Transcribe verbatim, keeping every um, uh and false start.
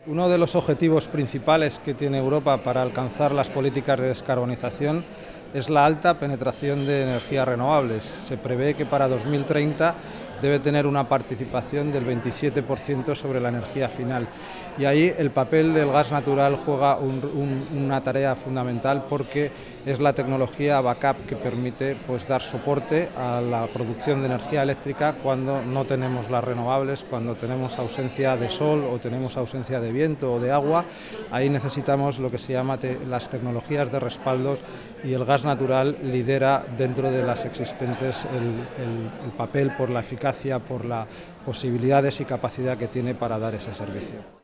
Uno de los objetivos principales que tiene Europa para alcanzar las políticas de descarbonización es la alta penetración de energías renovables. Se prevé que para dos mil treinta debe tener una participación del veintisiete por ciento sobre la energía final. Y ahí el papel del gas natural juega un, un, una tarea fundamental porque es la tecnología backup que permite pues, dar soporte a la producción de energía eléctrica cuando no tenemos las renovables, cuando tenemos ausencia de sol o tenemos ausencia de viento o de agua. Ahí necesitamos lo que se llama te, las tecnologías de respaldos y el gas natural lidera dentro de las existentes el, el, el papel por la eficacia, por las posibilidades y capacidad que tiene para dar ese servicio.